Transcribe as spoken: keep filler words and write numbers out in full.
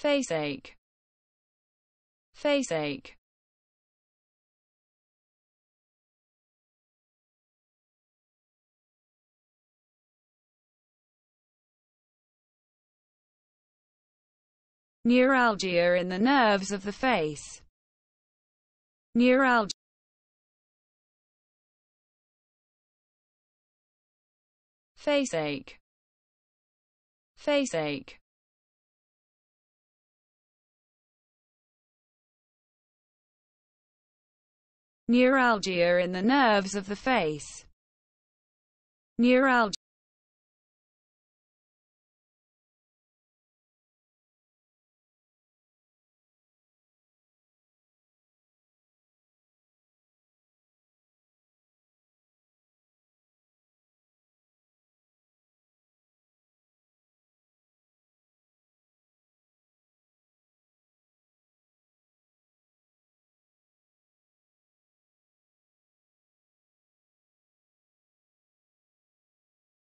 faceache, faceache, neuralgia in the nerves of the face, neuralgia, faceache, faceache, neuralgia in the nerves of the face, neuralgia.